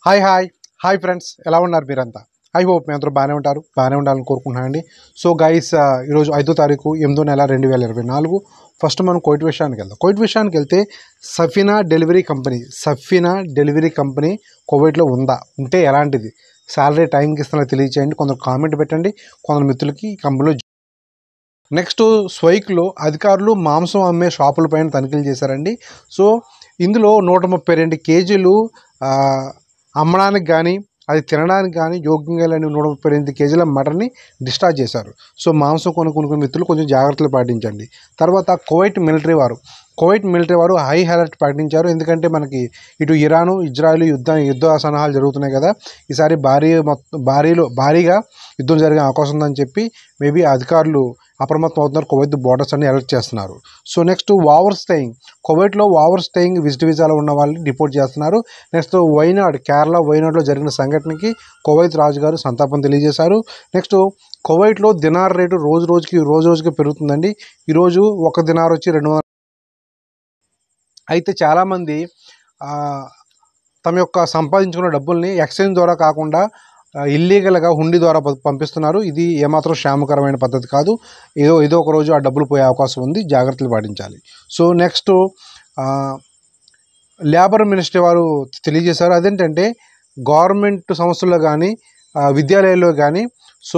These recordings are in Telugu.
హాయ్ హాయ్ హాయ్ ఫ్రెండ్స్, ఎలా ఉన్నారు మీరంతా? ఐ హోప్ మీ అందరూ బాగానే ఉండాలని కోరుకుంటున్నానండి. సో గైస్, ఈరోజు 5వ తారీఖు 8వ నెల 2024. ఫస్ట్ మనం కోవిడ్ విషయానికి వెళ్తే సఫీనా డెలివరీ కంపెనీ కోవిడ్లో ఉందా, ఉంటే ఎలాంటిది, శాలరీ టైంకి ఇస్తున్నా తెలియచేయండి. కొందరు కామెంట్ పెట్టండి, కొందరు మిత్రులకి ఈ కంపెనీలో. నెక్స్ట్, స్వైక్లో అధికారులు మాంసం అమ్మే షాపుల పైన తనిఖీలు చేశారండి. సో ఇందులో 132 కేజీలు అమ్మడానికి కానీ అది తినడానికి కానీ యోగ్యంగా లేని 132 కేజీల మటన్ని డిశ్చార్జ్ చేశారు. సో మాంసం కొనుక్కునే మిత్రులు కొంచెం జాగ్రత్తలు పాటించండి. తర్వాత కువైట్ మిలిటరీ వారు హై అలర్ట్ పాటించారు. ఎందుకంటే మనకి ఇటు ఇరాను ఇజ్రాయెల్ యుద్ధ సన్నాహాలు జరుగుతున్నాయి కదా, ఈసారి భారీగా యుద్ధం జరిగే అవకాశం ఉందని చెప్పి మేబీ అధికారులు అప్రమత్తం అవుతున్నారు. కువైత్ బోర్డర్స్ అన్ని అలర్ట్ చేస్తున్నారు. సో నెక్స్ట్, కువైట్లో ఓవర్ స్టేయింగ్ విజిట్ వీసాలో ఉన్న వాళ్ళని డిపోర్ట్ చేస్తున్నారు. నెక్స్ట్, కేరళ వైనాడ్లో జరిగిన సంఘటనకి కువైత్ రాజుగారు సంతాపం తెలియజేశారు. నెక్స్ట్, కువైట్లో దినార్ రేటు రోజు రోజుకి పెరుగుతుందండి. ఈరోజు ఒక దినార్ వచ్చి 200. అయితే చాలామంది తమ యొక్క సంపాదించుకున్న డబ్బుల్ని ఎక్స్చేంజ్ ద్వారా కాకుండా ఇల్లీగల్గా హుండీ ద్వారా పంపిస్తున్నారు. ఇది ఏమాత్రం క్షేమకరమైన పద్ధతి కాదు. ఏదో ఒక రోజు ఆ డబ్బులు పోయే అవకాశం ఉంది, జాగ్రత్తలు పాటించాలి. సో నెక్స్ట్, లేబర్ మినిస్ట్రీ వారు తెలియజేశారు. అదేంటంటే గవర్నమెంట్ సంస్థల్లో కానీ విద్యాలయాల్లో కానీ సో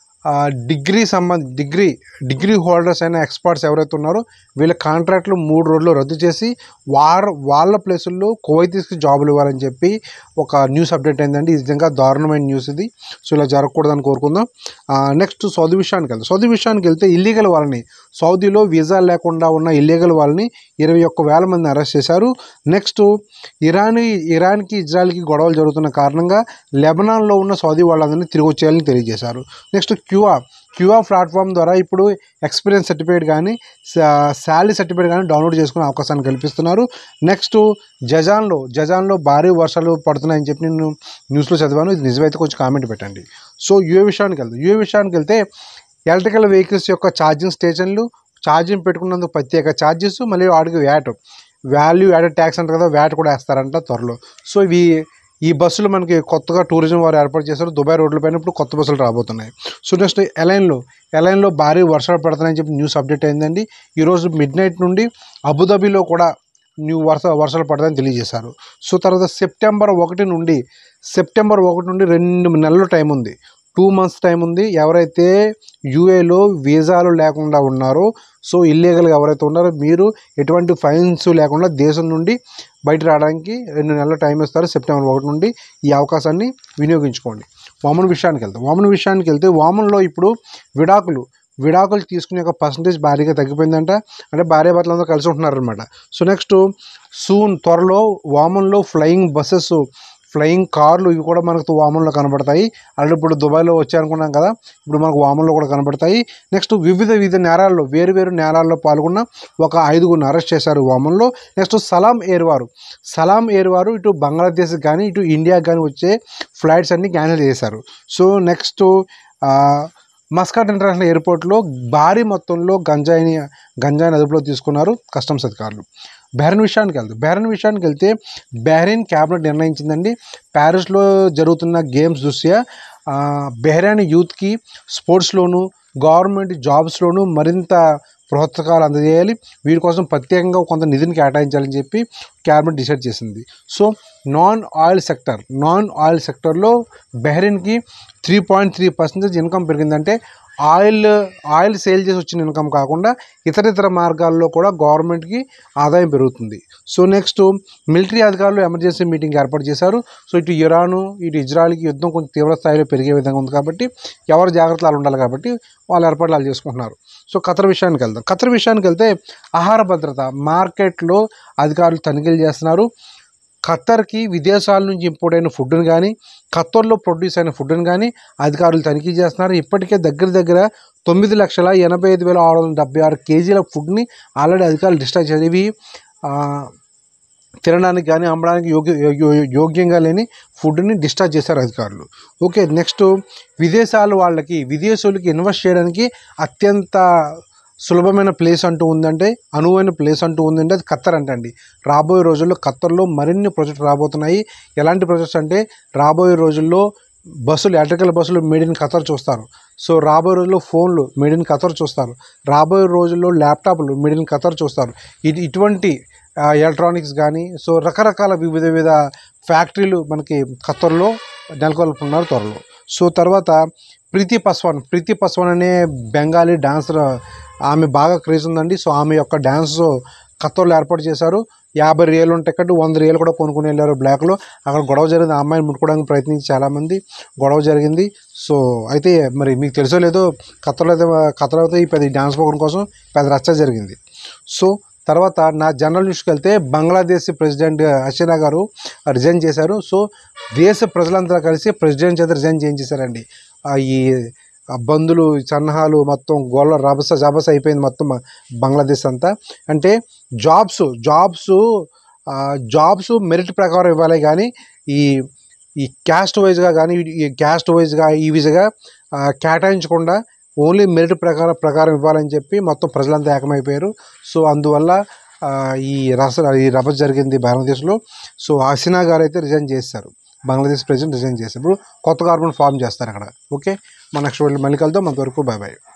డిగ్రీ హోల్డర్స్ అయిన ఎక్స్పర్ట్స్ ఎవరైతే ఉన్నారో వీళ్ళ కాంట్రాక్ట్లు 3 రోజుల్లో రద్దు చేసి వాళ్ళ ప్లేసుల్లో కువైతీస్కి జాబులు ఇవ్వాలని చెప్పి ఒక న్యూస్ అప్డేట్ అయిందండి. ఇది నిజంగా దారుణమైన న్యూస్ ఇది. సో ఇలా జరగకూడదని కోరుకుందాం. నెక్స్ట్, సౌదీ విషయానికి వెళ్తే ఇల్లీగల్ వాళ్ళని, సౌదీలో వీసా లేకుండా ఉన్న ఇల్లీగల్ వాళ్ళని 21,000 మంది అరెస్ట్ చేశారు. నెక్స్ట్, ఇరాన్కి ఇజ్రాయెల్కి గొడవలు జరుగుతున్న కారణంగా లెబనాన్లో ఉన్న సౌదీ వాళ్ళందరినీ తిరిగి వచ్చేయాలని తెలియజేశారు. నెక్స్ట్, క్యూఆ ప్లాట్ఫామ్ ద్వారా ఇప్పుడు ఎక్స్పీరియన్స్ సర్టిఫికేట్ కానీ శాలరీ సర్టిఫికేట్ కానీ డౌన్లోడ్ చేసుకునే అవకాశాన్ని కల్పిస్తున్నారు. నెక్స్ట్, జజాన్లో భారీ వర్షాలు పడుతున్నాయని చెప్పి నేను న్యూస్లో చదివాను. ఇది నిజమైతే కొంచెం కామెంట్ పెట్టండి. సో యూఏ విషయానికి వెళ్తే ఎలక్ట్రికల్ వెహికల్స్ యొక్క ఛార్జింగ్ స్టేషన్లు ఛార్జింగ్ పెట్టుకున్నందుకు ప్రత్యేక ఛార్జెస్, మళ్ళీ వాటికి వాల్యూ యాడెడ్ ట్యాక్స్ అంటారు కదా, వ్యాట్ కూడా వేస్తారంట త్వరలో. సో ఈ బస్సులు మనకి కొత్తగా టూరిజం వారు ఏర్పాటు చేశారు. దుబాయ్ రోడ్లపైన ఇప్పుడు కొత్త బస్సులు రాబోతున్నాయి. సో నెక్స్ట్, ఎలైన్లో భారీ వర్షాలు పడుతున్నాయని చెప్పి న్యూస్ అప్డేట్ అయిందండి. ఈరోజు మిడ్నైట్ నుండి అబుదాబిలో కూడా వర్షాలు పడతాయని తెలియజేశారు. సో తర్వాత సెప్టెంబర్ 1 నుండి 2 నెలల టైం ఉంది, 2 months టైం ఉంది. ఎవరైతే యూఏలో వీసాలు లేకుండా ఉన్నారో, సో ఇల్లీగల్గా ఎవరైతే ఉన్నారో మీరు ఎటువంటి ఫైన్స్ లేకుండా దేశం నుండి బయట రావడానికి 2 నెలల టైం ఇస్తారు. సెప్టెంబర్ 1 నుండి ఈ అవకాశాన్ని వినియోగించుకోండి. వామన్ విషయానికి వెళ్తే వామన్లో ఇప్పుడు విడాకులు తీసుకునే యొక్క పర్సంటేజ్ భారీగా తగ్గిపోయిందంట. అంటే భార్యాభర్తలు అందరూ కలిసి ఉంటున్నారనమాట. సో నెక్స్ట్, త్వరలో వామన్లో ఫ్లయింగ్ కార్లు ఇవి కూడా మనకు వామన్లో కనబడతాయి. అలాగే ఇప్పుడు దుబాయ్లో వచ్చాయనుకున్నాం కదా, ఇప్పుడు మనకు వామన్లో కూడా కనబడతాయి. నెక్స్ట్, వివిధ నేరాల్లో వేరు నేరాల్లో పాల్గొన్న ఒక 5గురిని అరెస్ట్ చేశారు వామన్లో. నెక్స్ట్, సలాం ఎయిర్ వారు ఇటు బంగ్లాదేశ్ కానీ ఇటు ఇండియాకి కానీ వచ్చే ఫ్లైట్స్ అన్ని క్యాన్సిల్ చేశారు. సో నెక్స్ట్, మస్కట్ ఇంటర్నేషనల్ ఎయిర్పోర్ట్లో భారీ మొత్తంలో గంజాయిని అదుపులో తీసుకున్నారు కస్టమ్స్ అధికారులు. బహ్రెయిన్ విషయానికి వెళ్తే బహ్రెయిన్ క్యాబినెట్ నిర్ణయించిందండి, ప్యారిస్లో జరుగుతున్న గేమ్స్ దృష్ట్యా బహ్రెయిన్ యూత్కి స్పోర్ట్స్లోను గవర్నమెంట్ జాబ్స్లోను మరింత ప్రోత్సాహాలు అందజేయాలి. వీరి కోసం ప్రత్యేకంగా కొంత నిధిని కేటాయించాలని చెప్పి క్యాబినెట్ డిసైడ్ చేసింది. సో నాన్ ఆయిల్ సెక్టర్లో బహ్రెయిన్కి 3.3% ఇన్కమ్ పెరిగిందంటే ఆయిల్ సేల్ చేసి వచ్చిన ఇన్కమ్ కాకుండా ఇతర మార్గాల్లో కూడా గవర్నమెంట్కి ఆదాయం పెరుగుతుంది. సో నెక్స్ట్, మిలిటరీ అధికారులు ఎమర్జెన్సీ మీటింగ్ ఏర్పాటు చేశారు. సో ఇటు ఇరాను ఇటు ఇజ్రాయెల్కి యుద్ధం కొంచెం తీవ్ర స్థాయిలో పెరిగే విధంగా ఉంది కాబట్టి ఎవరు జాగ్రత్తలు ఉండాలి కాబట్టి వాళ్ళ ఏర్పాట్లు వాళ్ళు చేసుకుంటున్నారు. సో ఖతర్ విషయానికి వెళ్తే ఆహార భద్రత మార్కెట్లో అధికారులు తనిఖీలు చేస్తున్నారు. ఖత్తర్కి విదేశాల నుంచి ఇంపోర్ట్ అయిన ఫుడ్ని కానీ ఖత్తర్లో ప్రొడ్యూస్ అయిన ఫుడ్ని కానీ అధికారులు తనిఖీ చేస్తున్నారు. ఇప్పటికే దగ్గర 9,85,676 కేజీల ఫుడ్ని ఆల్రెడీ అధికారులు డిస్ట్రాక్ట్ చేశారు. ఇవి తినడానికి కానీ అమ్మడానికి యోగ్యంగా లేని ఫుడ్ని డిశ్చార్జ్ చేశారు అధికారులు. ఓకే, నెక్స్ట్, విదేశీయులకి ఇన్వెస్ట్ చేయడానికి అత్యంత సులభమైన ప్లేస్ అంటూ ఉందంటే, అనువైన ప్లేస్ అంటూ ఉందంటే అది ఖత్తర్ అంటండి. రాబోయే రోజుల్లో ఖత్తర్లో మరిన్ని ప్రాజెక్టులు రాబోతున్నాయి. ఎలాంటి ప్రాజెక్ట్స్ అంటే, రాబోయే రోజుల్లో బస్సులు, ఎలక్ట్రికల్ బస్సులు మేడ్ ఇన్ ఖత్తర్ చూస్తారు. సో రాబోయే రోజుల్లో ఫోన్లు మేడ్ ఇన్ ఖత్తర్ చూస్తారు. రాబోయే రోజుల్లో ల్యాప్టాప్లు మేడ్ ఇన్ ఖత్తర్ చూస్తారు. ఇటువంటి ఎలక్ట్రానిక్స్ కానీ, సో రకరకాల వివిధ ఫ్యాక్టరీలు మనకి ఖత్తర్లో నెలకొల్పుతున్నారు త్వరలో. సో తర్వాత ప్రీతి పస్వాన్ అనే బెంగాలీ డాన్సర్, ఆమె బాగా క్రేజ్ ఉందండి. సో ఆమె యొక్క డ్యాన్స్ ఖత్తర్లో ఏర్పాటు చేశారు. 50 రియల్ టికెట్ 100 రియల్ కూడా కొనుక్కుని వెళ్ళారు బ్లాక్లో. అక్కడ గొడవ జరిగింది. ఆ అమ్మాయిని ముట్టుకోవడానికి ప్రయత్నించి చాలామంది గొడవ జరిగింది. సో అయితే మరి మీకు తెలుసో లేదో, ఖత్తర్లో అయితే ఈ పెద్ద డ్యాన్స్ ప్రోగ్రాం కోసం పెద్ద రచ్చ జరిగింది. సో తర్వాత నా జనరల్ న్యూస్కి వెళ్తే, బంగ్లాదేశ్ ప్రెసిడెంట్ హసీనా గారు రిజైన్ చేశారు. సో దేశ ప్రజలంతా కలిసి ప్రెసిడెంట్ చేత రిజైన్ చేయించేశారండి. ఈ బంధులు, సన్నాహాలు మొత్తం గోళ్ళ జాబస అయిపోయింది మొత్తం బంగ్లాదేశ్ అంతా. అంటే జాబ్స్ మెరిట్ ప్రకారం ఇవ్వాలి కానీ ఈ క్యాస్ట్ వైజ్గా ఈ విధంగా కేటాయించకుండా ఓన్లీ మెరిట్ ప్రకారం ఇవ్వాలని చెప్పి మొత్తం ప్రజలంతా ఏకమైపోయారు. సో అందువల్ల ఈ రభస జరిగింది బంగ్లాదేశ్లో. సో హసీనా గారు అయితే రిజైన్ చేశారు. బంగ్లాదేశ్ ప్రెసిడెంట్ రిజైన్ చేశారు. ఇప్పుడు కొత్త గవర్నమెంట్ ఫామ్ చేస్తారు అక్కడ. ఓకే, మన నెక్స్ట్ మళ్ళీ కలుద్దాం. అంతవరకు బాయ్.